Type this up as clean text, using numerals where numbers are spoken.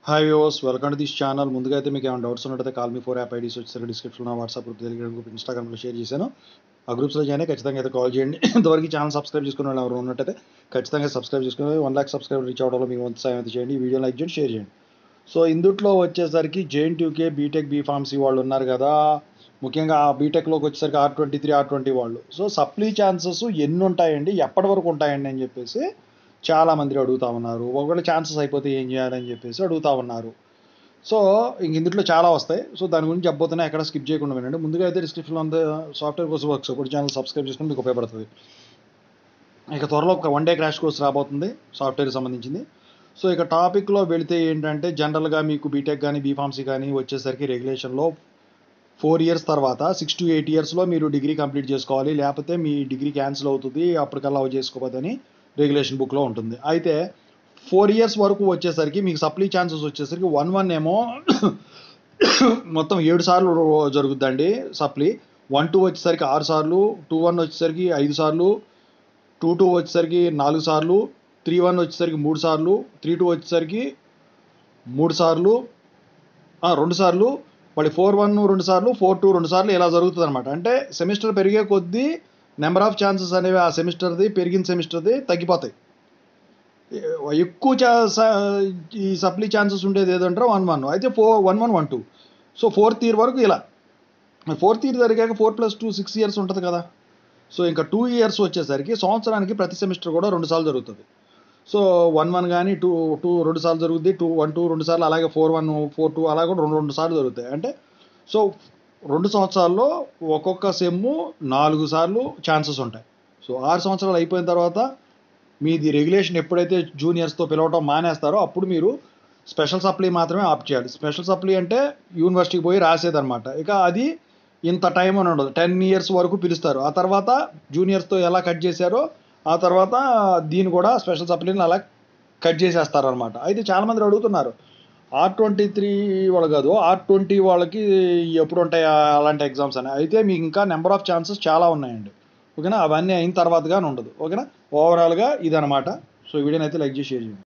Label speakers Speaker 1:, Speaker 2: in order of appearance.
Speaker 1: Hi viewers, welcome to this channel. ముందుగా అయితే మీకు ఏమైనా డౌట్స్ ఉన్నట్టయితే కాల్ మీ 4 యాప్ ఐడీస్ వచ్చేసరికి డిస్క్రిప్షన్లో వాట్సాప్ గ్రూప్, టెలిగ్రామ్ గ్రూప్, ఇన్స్టాగ్రామ్లో షేర్ చేశాను. ఆ గ్రూప్స్లో జాయిన్ అయ్యి ఖచ్చితంగా అయితే కాల్ చేయండి. ఇంతవరకు ఛానల్ సబ్స్క్రైబ్ చేసుకునే వాళ్ళు ఎవరు ఉన్నట్టయితే ఖచ్చితంగా సబ్స్క్రైబ్ చేసుకుని 1 లక్ష సబ్స్క్రైబర్ రీచ్ అవ్వడంలో మీ వంతు సాయం అయితే చేయండి. ఈ వీడియో లైక్ చేయండి, షేర్ చేయండి. సో ఇందుట్లో వచ్చేసరికి జేఎన్టీయూకే బీటెక్ బీఫార్మసీ వాళ్ళు ఉన్నారు కదా, ముఖ్యంగా ఆ బీటెక్లోకి వచ్చేసరికి R23 R20 వాళ్ళు. సో సప్లీ ఛాన్సెస్ ఎన్ని ఉంటాయండి, ఎప్పటి వరకు ఉంటాయండి అని చెప్పేసి చాలామంది అడుగుతూ ఉన్నారు. ఒకవేళ ఛాన్సెస్ అయిపోతే ఏం చేయాలని చెప్పేసి అడుగుతూ ఉన్నారు. సో ఇందులో చాలా వస్తాయి. సో దాని గురించి చెప్పబోతున్నా, ఎక్కడ స్కిప్ చేయకుండా వినండి. ముందుగా అయితే డిస్క్రిప్షన్లో అంతా సాఫ్ట్వేర్ కోర్స్ వర్క్స్ ఒకటి ఛానల్ సబ్స్క్రైబ్ చేసుకుని మీకు ఉపయోగపడుతుంది. ఇక త్వరలో ఒక 1 డే క్రాష్ కోర్స్ రాబోతుంది సాఫ్ట్వేర్కి సంబంధించింది. సో ఇక టాపిక్లో వెళితే ఏంటంటే, జనరల్గా మీకు బీటెక్ కానీ బీఫార్మసీ కానీ వచ్చేసరికి రెగ్యులేషన్లో 4 ఇయర్స్ తర్వాత 6 to 8 ఇయర్స్లో మీరు డిగ్రీ కంప్లీట్ చేసుకోవాలి, లేకపోతే మీ డిగ్రీ క్యాన్సిల్ అవుతుంది, అప్పటికల్లా చేసుకోవద్దని రెగ్యులేషన్ బుక్లో ఉంటుంది. అయితే 4 ఇయర్స్ వరకు వచ్చేసరికి మీకు సప్లీ ఛాన్సెస్ వచ్చేసరికి 1-1 ఏమో మొత్తం 7 సార్లు జరుగుద్దండి సప్లీ. 1-2 వచ్చేసరికి 6 సార్లు, 2-1 వచ్చేసరికి 5 సార్లు, 2-2 వచ్చేసరికి 4 సార్లు, 3-1 వచ్చేసరికి 3 సార్లు, 3-2 వచ్చేసరికి 3 సార్లు, 2 సార్లు, మళ్ళీ 4-1 2 సార్లు, 4-2 2 సార్లు, ఇలా జరుగుతుంది అనమాట. అంటే సెమిస్టర్ పెరిగే కొద్దీ నెంబర్ ఆఫ్ ఛాన్సెస్ అనేవి ఆ సెమిస్టర్ది పెరిగిన సెమిస్టర్ది తగ్గిపోతాయి. ఎక్కువ ఈ సప్లీ ఛాన్సెస్ ఉండేది ఏదంటారో 1-1, అయితే 1-1 1-2. సో 4th ఇయర్ వరకు ఇలా. 4th ఇయర్ జరిగాక 4+2 6 ఇయర్స్ ఉంటుంది కదా. సో ఇంకా 2 ఇయర్స్ వచ్చేసరికి సంవత్సరానికి ప్రతి సెమిస్టర్ కూడా 2 సార్లు జరుగుతుంది. సో 1-1 కానీ 2-2 2 సార్లు జరుగుద్ది, 1-2 2 సార్లు, అలాగే 4-1 4-2 అలా కూడా 2 సార్లు జరుగుతాయి. అంటే సో 2 సంవత్సరాల్లో ఒక్కొక్క సెమ్ 4 సార్లు ఛాన్సెస్ ఉంటాయి. సో 6 సంవత్సరాలు అయిపోయిన తర్వాత మీది రెగ్యులేషన్ ఎప్పుడైతే జూనియర్స్తో పిలవటం మానేస్తారో అప్పుడు మీరు స్పెషల్ సప్లీ మాత్రమే ఆప్ట్ చేయాలి. స్పెషల్ సప్లీ అంటే యూనివర్సిటీకి పోయి రాసేదన్నమాట. ఇక అది ఇంత టైం అని ఉండదు, 10 ఇయర్స్ వరకు పిలుస్తారు. ఆ తర్వాత జూనియర్స్తో ఎలా కట్ చేశారో ఆ తర్వాత దీన్ని కూడా స్పెషల్ సప్లీని అలా కట్ చేసేస్తారనమాట. అయితే చాలామంది అడుగుతున్నారు, R23 వాళ్ళు కాదు, R20 వాళ్ళకి ఎప్పుడు ఉంటాయి అలాంటి ఎగ్జామ్స్ అని. అయితే మీకు ఇంకా నెంబర్ ఆఫ్ ఛాన్సెస్ చాలా ఉన్నాయండి, ఓకేనా. అవన్నీ అయిన తర్వాత కానీ ఉండదు, ఓకేనా. ఓవరాల్గా ఇదనమాట. సో ఈ వీడియోని అయితే లైక్ చేసి షేర్ చేయండి.